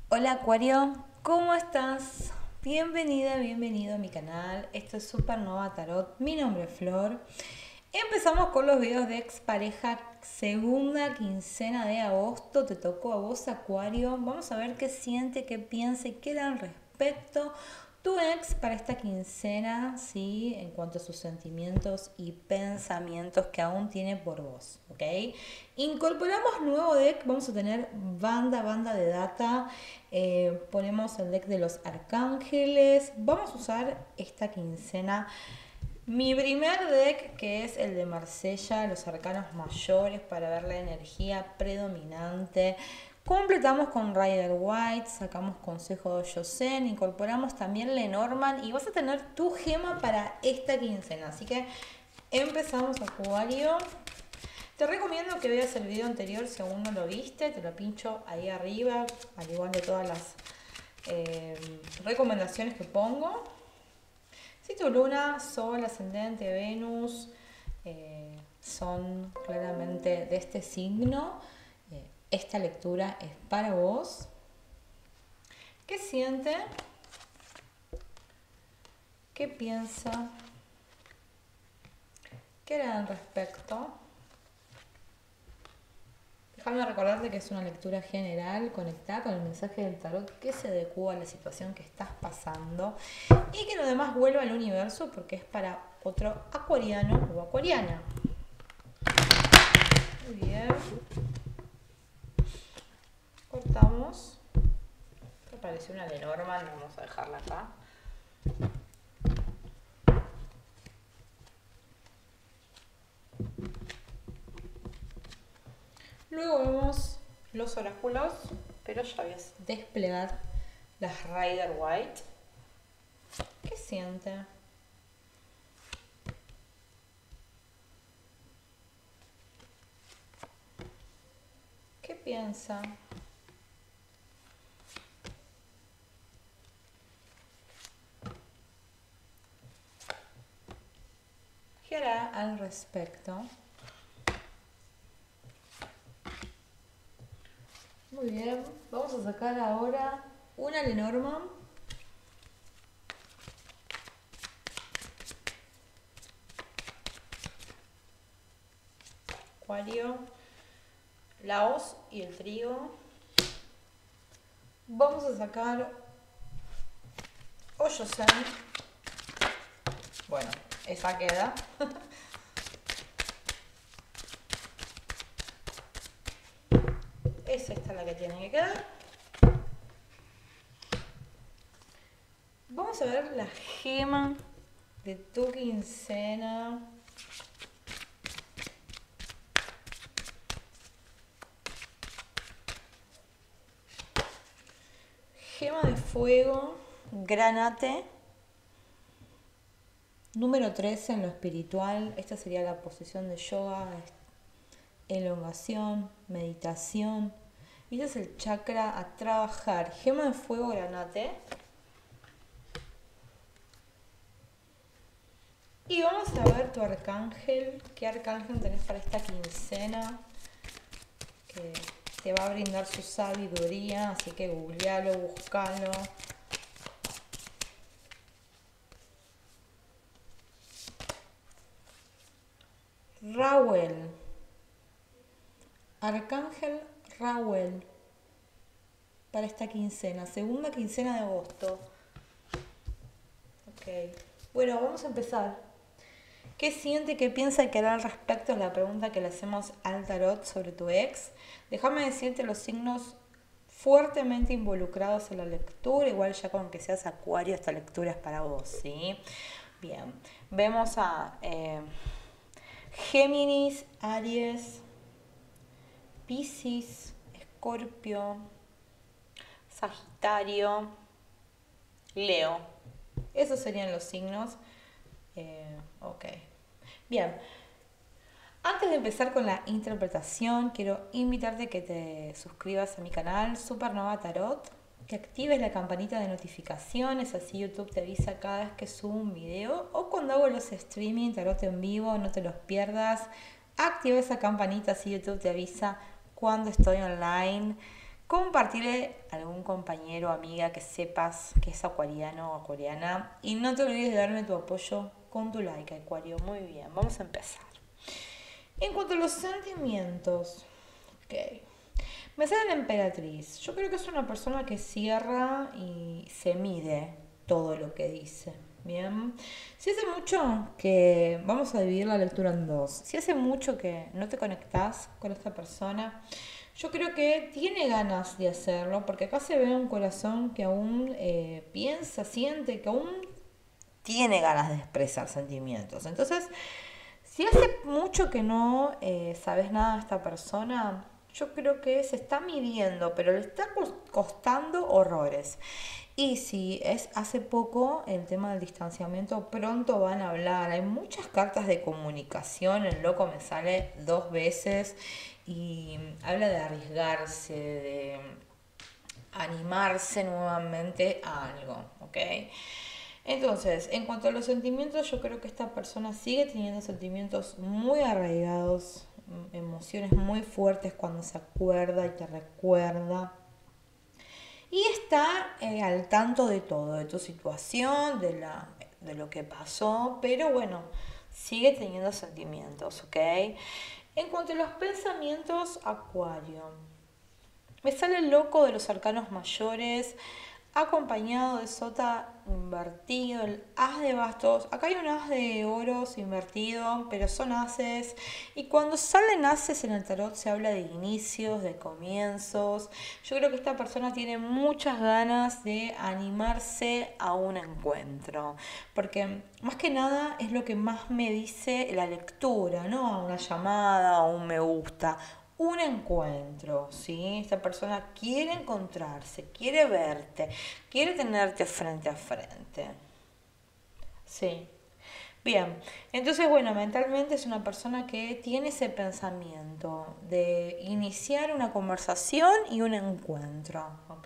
Hola Acuario, ¿cómo estás? Bienvenida, bienvenido a mi canal. Esto es Supernova Tarot. Mi nombre es Flor. Empezamos con los videos de expareja, segunda quincena de agosto. Te tocó a vos, Acuario. Vamos a ver qué siente, qué piensa y qué da al respecto tu ex para esta quincena, ¿sí? En cuanto a sus sentimientos y pensamientos que aún tiene por vos, ¿ok? Incorporamos nuevo deck, vamos a tener banda de data. Ponemos el deck de los arcángeles. Vamos a usar esta quincena mi primer deck, que es el de Marsella, los arcanos mayores, para ver la energía predominante. Completamos con Rider White, sacamos consejo de Yosen, incorporamos también Lenormand y vas a tener tu gema para esta quincena. Así que empezamos, Acuario. Te recomiendo que veas el video anterior si aún no lo viste, te lo pincho ahí arriba, al igual de todas las recomendaciones que pongo. Si tu luna, sol, ascendente, Venus son claramente de este signo, esta lectura es para vos. ¿Qué siente? ¿Qué piensa? ¿Qué hará al respecto? Déjame recordarte que es una lectura general conectada con el mensaje del tarot que se adecua a la situación que estás pasando y que lo demás vuelva al universo porque es para otro acuariano o acuariana. Muy bien. Cortamos. Me pareció una Lenormand, vamos a dejarla acá. Luego vemos los oráculos, pero ya voy a desplegar las Rider White. ¿Qué siente? ¿Qué piensa? ¿Qué hará al respecto? Muy bien, vamos a sacar ahora una Lenormand. Acuario, la hoz y el trigo. Vamos a sacar Oyosen. Bueno, esa queda. Es esta la que tiene que quedar. Vamos a ver la gema de tu quincena. Gema de fuego, granate. Número 13 en lo espiritual. Esta sería la posición de yoga, elongación, meditación. Y este es el chakra a trabajar. Gema de fuego, granate. Y vamos a ver tu arcángel. ¿Qué arcángel tenés para esta quincena? Que te va a brindar su sabiduría. Así que googlealo, buscalo. Raúl. Arcángel Raúl. Para esta quincena. Segunda quincena de agosto. Ok. Bueno, vamos a empezar. ¿Qué siente, qué piensa y qué hará al respecto? Es la pregunta que le hacemos al tarot sobre tu ex. Déjame decirte los signos fuertemente involucrados en la lectura. Igual ya con que seas Acuario, esta lectura es para vos, ¿sí? Bien. Vemos a Géminis, Aries, Piscis, Escorpio, Sagitario, Leo. Esos serían los signos. Ok. Bien. Antes de empezar con la interpretación, quiero invitarte a que te suscribas a mi canal Supernova Tarot, que actives la campanita de notificaciones, así YouTube te avisa cada vez que subo un video o cuando hago los streaming tarot en vivo, no te los pierdas. Activa esa campanita, así YouTube te avisa cuando estoy online. compartirle a algún compañero o amiga que sepas que es acuariano o acuariana. Y no te olvides de darme tu apoyo con tu like, Acuario. Muy bien, vamos a empezar. En cuanto a los sentimientos, ok. Me sale la emperatriz. Yo creo que es una persona que cierra y se mide todo lo que dice. Bien. Si hace mucho que... Vamos a dividir la lectura en dos. Si hace mucho que no te conectás con esta persona, yo creo que tiene ganas de hacerlo, porque acá se ve un corazón que aún piensa, siente, que aún tiene ganas de expresar sentimientos. Entonces, si hace mucho que no sabes nada de esta persona, yo creo que se está midiendo, pero le está costando horrores. Y si es hace poco el tema del distanciamiento, pronto van a hablar. Hay muchas cartas de comunicación, el loco me sale 2 veces y habla de arriesgarse, de animarse nuevamente a algo, ¿ok? Entonces, en cuanto a los sentimientos, yo creo que esta persona sigue teniendo sentimientos muy arraigados, emociones muy fuertes cuando se acuerda y te recuerda. Y está al tanto de todo, de tu situación, de lo que pasó, pero bueno, sigue teniendo sentimientos, ¿ok? En cuanto a los pensamientos, Acuario. Me sale el loco de los arcanos mayores, acompañado de sota invertido, el as de bastos. Acá hay un as de oros invertido, pero son ases. Y cuando salen ases en el tarot se habla de inicios, de comienzos. Yo creo que esta persona tiene muchas ganas de animarse a un encuentro. Porque más que nada es lo que más me dice la lectura, ¿no? A una llamada, a un me gusta. Un encuentro, ¿sí? Esta persona quiere encontrarse, quiere verte, quiere tenerte frente a frente. Sí. Bien, entonces, bueno, mentalmente es una persona que tiene ese pensamiento de iniciar una conversación y un encuentro, ¿ok?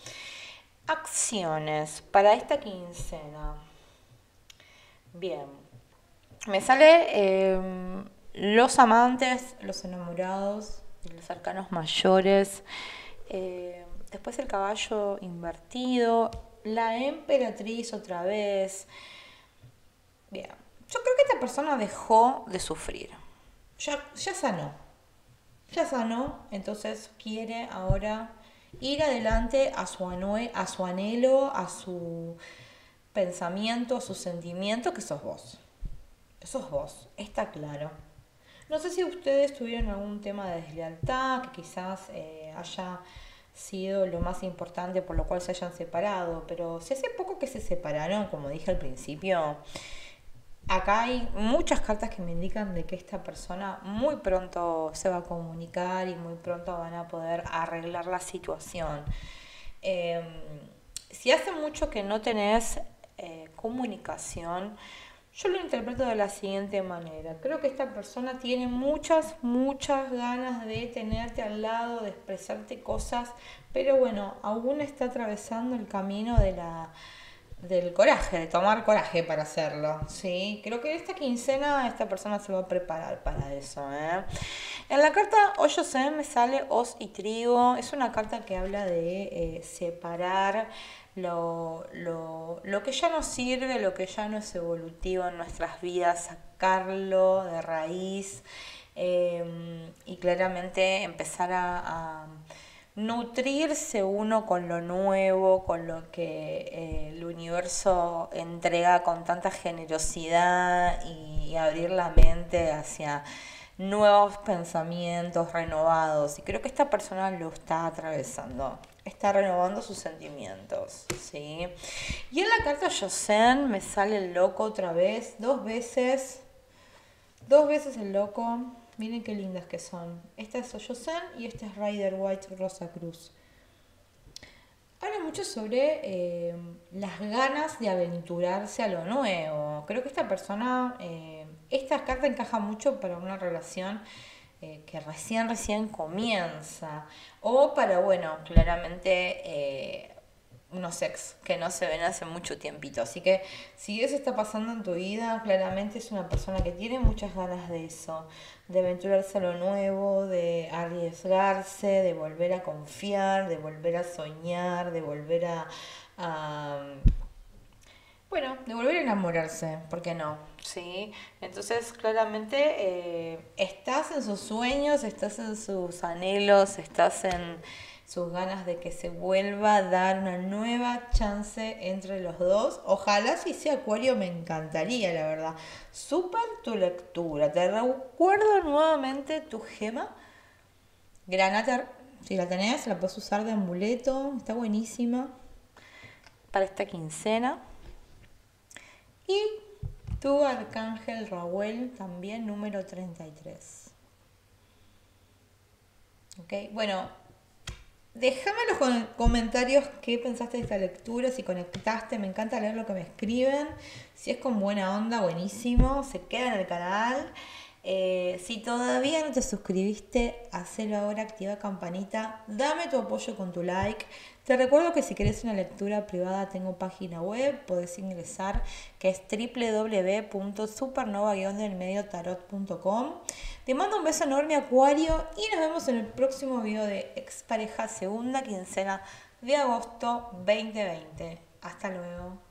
Acciones para esta quincena. Bien, me sale los amantes, los enamorados, los arcanos mayores, después el caballo invertido, la emperatriz otra vez. Bien, yo creo que esta persona dejó de sufrir, ya sanó, entonces quiere ahora ir adelante a su anhelo, a su pensamiento, a su sentimiento, que sos vos. Sos vos, está claro. No sé si ustedes tuvieron algún tema de deslealtad que quizás haya sido lo más importante por lo cual se hayan separado, pero si hace poco que se separaron, como dije al principio, acá hay muchas cartas que me indican de que esta persona muy pronto se va a comunicar y muy pronto van a poder arreglar la situación. Si hace mucho que no tenés comunicación, yo lo interpreto de la siguiente manera. Creo que esta persona tiene muchas ganas de tenerte al lado, de expresarte cosas, pero bueno, aún está atravesando el camino del coraje, de tomar coraje para hacerlo, ¿sí? Creo que esta quincena esta persona se va a preparar para eso, ¿eh? En la carta Hoyo Zen me sale Hoz y Trigo. Es una carta que habla de separar lo que ya no sirve, lo que ya no es evolutivo en nuestras vidas, sacarlo de raíz y claramente empezar a nutrirse uno con lo nuevo, con lo que el universo entrega con tanta generosidad y abrir la mente hacia nuevos pensamientos renovados. Y creo que esta persona lo está atravesando, está renovando sus sentimientos, ¿sí? Y en la carta Yosen me sale el loco otra vez, 2 veces el loco. Miren qué lindas que son. Esta es Yosen y esta es Rider White Rosa Cruz. Habla mucho sobre las ganas de aventurarse a lo nuevo. Creo que esta persona, esta carta encaja mucho para una relación que recién comienza. O para, bueno, claramente unos ex que no se ven hace mucho tiempito. Así que si eso está pasando en tu vida, claramente es una persona que tiene muchas ganas de eso, de aventurarse a lo nuevo, de arriesgarse, de volver a confiar, de volver a soñar, de volver a bueno, de volver a enamorarse, ¿por qué no? Sí, entonces claramente estás en sus sueños, estás en sus anhelos, estás en sus ganas de que se vuelva a dar una nueva chance entre los dos. Ojalá si sea Acuario me encantaría, la verdad. Súper tu lectura. Te recuerdo nuevamente tu gema, Granatar. Si la tenés, la puedes usar de amuleto, está buenísima para esta quincena. Y tu arcángel Raúl, también número 33. Ok, bueno, déjame en los comentarios qué pensaste de esta lectura, si conectaste, me encanta leer lo que me escriben. Si es con buena onda, buenísimo, se queda en el canal. Si todavía no te suscribiste, hacelo ahora, activa campanita, dame tu apoyo con tu like. Te recuerdo que si querés una lectura privada tengo página web, podés ingresar, que es www.supernova-delmediotarot.com. Te mando un beso enorme, Acuario, y nos vemos en el próximo video de Expareja segunda quincena de agosto 2020. Hasta luego.